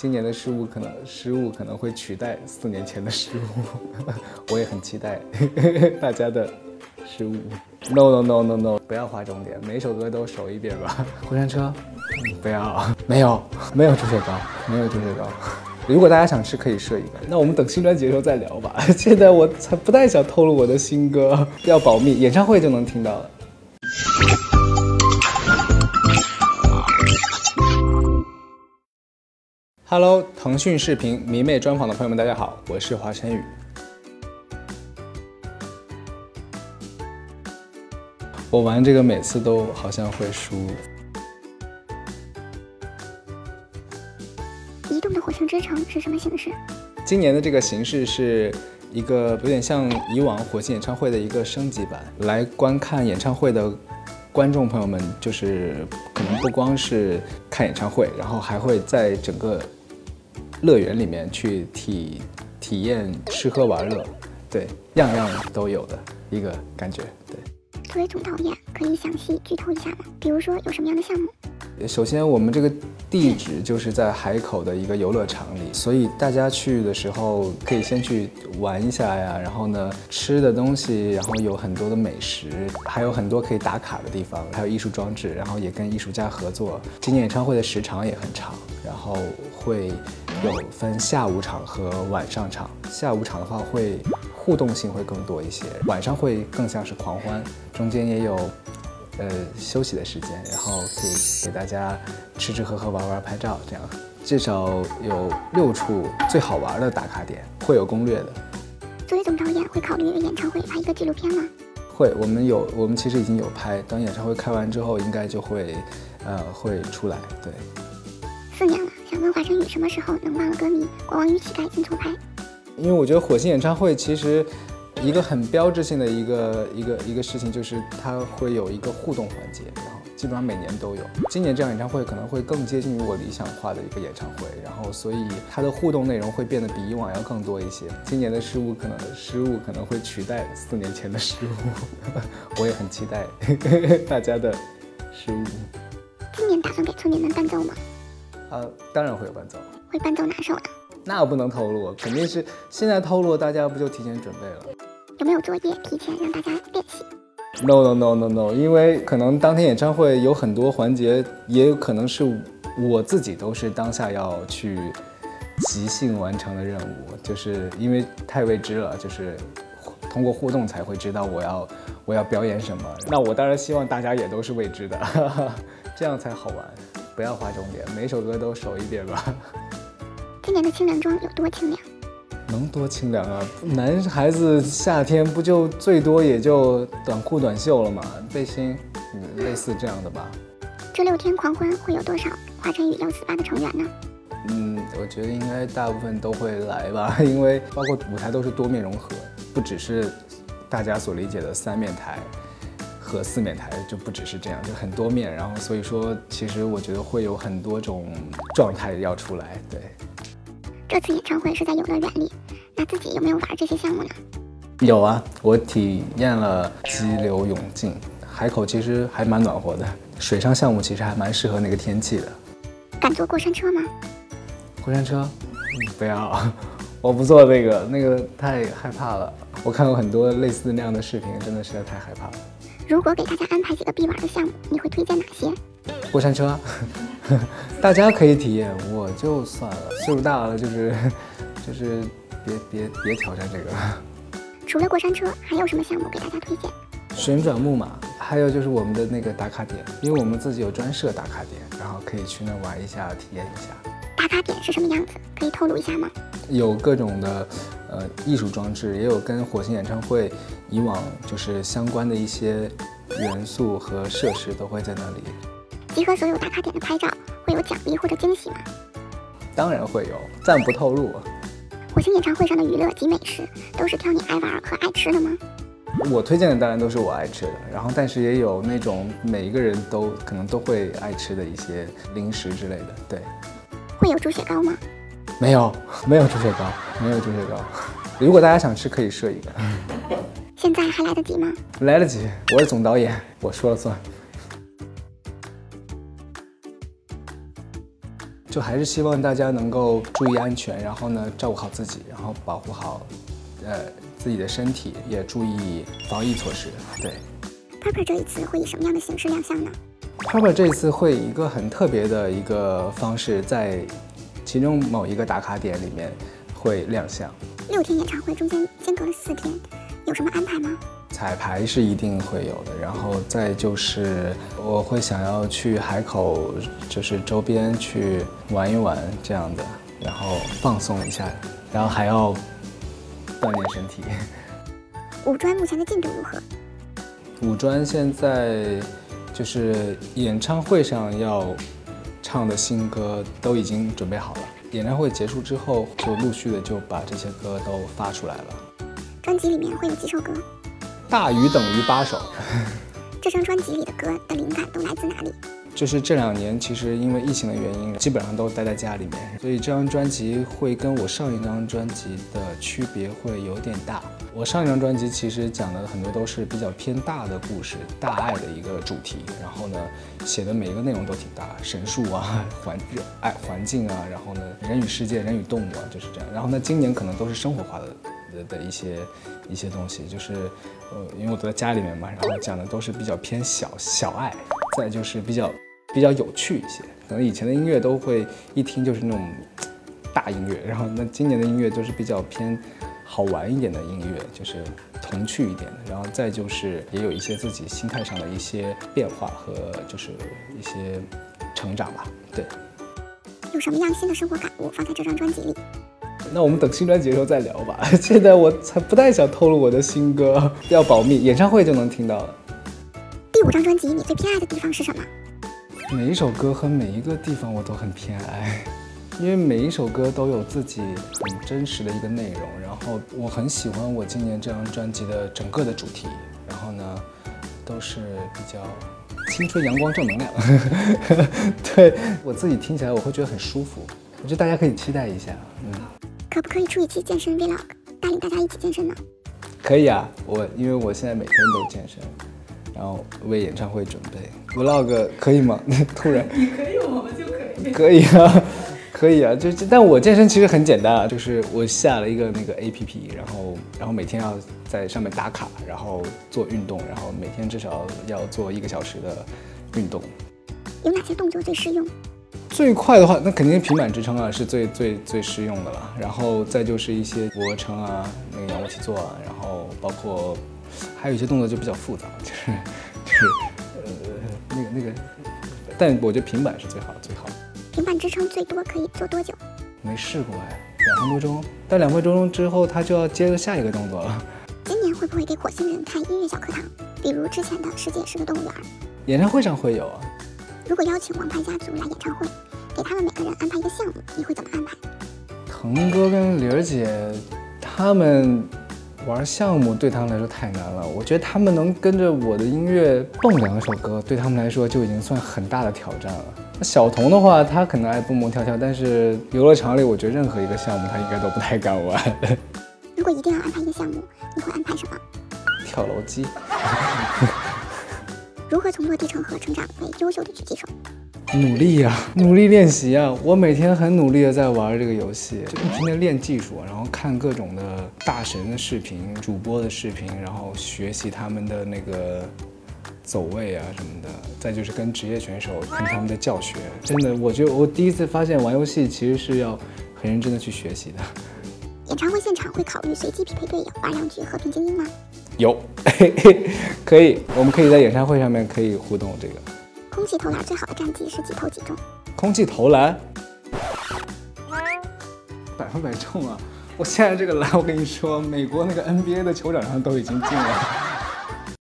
今年的失误可能会取代4年前的失误，我也很期待大家的失误。No， 不要划重点，每首歌都熟一遍吧。过山车，不要，没有猪血糕，没有猪血糕。如果大家想吃，可以设一个。那我们等新专辑的时候再聊吧。现在我才不太想透露我的新歌，要保密，演唱会就能听到了。Hello， 腾讯视频迷妹专访的朋友们，大家好，我是华晨宇。我玩这个每次都好像会输。 移动的火星之城是什么形式？ 今年的这个形式是一个有点像以往火星演唱会的一个升级版。来观看演唱会的观众朋友们，就是可能不光是看演唱会，然后还会在整个乐园里面去体验吃喝玩乐，对，样样都有的一个感觉。对。 作为总导演，可以详细剧透一下吗？比如说有什么样的项目？ 首先，我们这个地址就是在海口的一个游乐场里，所以大家去的时候可以先去玩一下呀。然后呢，吃的东西，然后有很多的美食，还有很多可以打卡的地方，还有艺术装置，然后也跟艺术家合作。今年演唱会的时长也很长，然后会有分下午场和晚上场。下午场的话会互动性会更多一些，晚上会更像是狂欢，中间也有休息的时间，然后可以给大家吃喝玩拍照，这样至少有6处最好玩的打卡点，会有攻略的。 作为总导演，会考虑为演唱会拍一个纪录片吗？ 会，我们其实已经有拍，等演唱会开完之后，应该就会出来。对。 4年了，想问华晨宇什么时候能忘了歌迷，国王与乞丐金头拍？ 因为我觉得火星演唱会其实一个很标志性的一个事情，就是它会有一个互动环节，然后基本上每年都有。今年这样演唱会可能会更接近于我理想化的一个演唱会，然后所以它的互动内容会变得比以往要更多一些。今年的失误可能会取代4年前的失误，我也很期待大家的失误。 今年打算给村民们伴奏吗？ 当然会有伴奏。 会伴奏哪首呢？ 那不能透露，肯定是现在透露，大家不就提前准备了？ 有没有作业提前让大家练习 ？No， 因为可能当天演唱会有很多环节，也有可能是我自己都是当下要去即兴完成的任务，就是因为太未知了，就是通过互动才会知道我要表演什么。那我当然希望大家也都是未知的，这样才好玩。不要划重点，每首歌都熟一遍吧。 今年的清凉装有多清凉？ 能多清凉啊！男孩子夏天不就最多也就短裤短袖了嘛，背心，类似这样的吧。 这6天狂欢会有多少华晨宇148的成员呢？ 我觉得应该大部分都会来吧，因为包括舞台都是多面融合，不只是大家所理解的3面台和4面台，就不只是这样，就很多面。然后所以说，其实我觉得会有很多种状态要出来，对。 这次演唱会是在游乐园里，那自己有没有玩这些项目呢？ 有啊，我体验了激流勇进，海口其实还蛮暖和的，水上项目其实还蛮适合那个天气的。 敢坐过山车吗？ 过山车，不要，我不坐那个太害怕了。我看过很多类似那样的视频，真的实在太害怕了。 如果给大家安排几个必玩的项目，你会推荐哪些？ 过山车，大家可以体验，我就算了，岁数大了，就是别挑战这个。 除了过山车，还有什么项目给大家推荐？ 旋转木马，还有就是我们的那个打卡点，因为我们自己有专设打卡点，然后可以去那玩一下，体验一下。 打卡点是什么样子？可以透露一下吗？ 有各种的艺术装置，也有跟火星演唱会以往就是相关的一些元素和设施都会在那里。 集合所有打卡点的拍照，会有奖励或者惊喜吗？ 当然会有，暂不透露。 火星演唱会上的娱乐及美食，都是挑你爱玩和爱吃的吗？ 我推荐的当然都是我爱吃的，然后但是也有那种每一个人都可能都会爱吃的一些零食之类的。对。 会有猪血糕吗？ 没有猪血糕，没有猪血糕。如果大家想吃，可以设一个。 现在还来得及吗？ 来得及，我是总导演，我说了算。 就还是希望大家能够注意安全，然后呢照顾好自己，然后保护好自己的身体，也注意防疫措施。对。 Purple 这一次会以什么样的形式亮相呢？ Purple 这一次会以一个很特别的一个方式，在其中某一个打卡点里面会亮相。 6天演唱会中间间隔了4天，有什么安排吗？ 彩排是一定会有的，然后再就是我会想要去海口，就是周边去玩一玩这样的，然后放松一下，然后还要锻炼身体。 五专目前的进度如何？ 五专现在就是演唱会上要唱的新歌都已经准备好了，演唱会结束之后就陆续的就把这些歌都发出来了。 专辑里面会有几首歌？ 大于等于8首。 这张专辑里的歌的灵感都来自哪里？ 就是这2年，其实因为疫情的原因，基本上都待在家里面，所以这张专辑会跟我上一张专辑的区别会有点大。我上一张专辑其实讲的很多都是比较偏大的故事，大爱的一个主题，然后呢，写的每一个内容都挺大，神树啊、环境啊，然后呢，人与世界、人与动物啊，就是这样。然后呢，今年可能都是生活化的一些东西，就是因为我都在家里面嘛，然后讲的都是比较偏小爱，再就是比较有趣一些。可能以前的音乐都会一听就是那种大音乐，然后那今年的音乐就是比较偏好玩一点的音乐，就是童趣一点的，然后再就是也有一些自己心态上的一些变化和就是一些成长吧。对。 有什么样新的生活感悟放在这张专辑里？ 那我们等新专辑的时候再聊吧。现在我才不太想透露我的新歌，要保密，演唱会就能听到了。 第5张专辑你最偏爱的地方是什么？ 每一首歌和每一个地方我都很偏爱，因为每一首歌都有自己很真实的一个内容，然后我很喜欢我今年这张专辑的整个的主题，然后呢都是比较青春阳光正能量。对，我自己听起来我会觉得很舒服，我觉得大家可以期待一下。 可不可以出一期健身 vlog， 带领大家一起健身呢？ 可以啊，因为我现在每天都健身，然后为演唱会准备 vlog 可以吗？突然你可以，我们就可以。 可以啊，可以啊，但我健身其实很简单啊，就是我下了一个那个 APP， 然后每天要在上面打卡，然后做运动，然后每天至少要做1个小时的运动。 有哪些动作最适用？ 最快的话，那肯定是平板支撑啊，是最实用的了。然后再就是一些俯卧撑啊，那个仰卧起坐啊，然后包括还有一些动作就比较复杂，就是那个，但我觉得平板是最好。 平板支撑最多可以做多久？ 没试过哎，2分多钟。但2分多钟之后，他就要接着下一个动作了。 今年会不会给火星人开音乐小课堂？比如之前的世界是个动物园。 演唱会上会有啊。 如果邀请王牌家族来演唱会，给他们每个人安排一个项目，你会怎么安排？ 腾哥跟玲儿姐他们玩项目对他们来说太难了，我觉得他们能跟着我的音乐蹦2首歌，对他们来说就已经算很大的挑战了。那小童的话，他可能爱蹦蹦跳跳，但是游乐场里，我觉得任何一个项目他应该都不太敢玩。 如果一定要安排一个项目，你会安排什么？ 跳楼机。 如何从落地成盒成长为优秀的狙击手？ 努力呀，努力练习呀！我每天很努力的在玩这个游戏，就不停的练技术，然后看各种的大神的视频、主播的视频，然后学习他们的那个走位啊什么的。再就是跟职业选手听他们的教学，真的，我觉得我第一次发现玩游戏其实是要很认真的去学习的。 演唱会现场会考虑随机匹配队友玩2局和平精英吗？ 有，可以，我们可以在演唱会上面可以互动这个。 空气投篮最好的战绩是几投几中？ 空气投篮100%中啊！我现在这个篮，我跟你说，美国那个 NBA 的球场上都已经进了。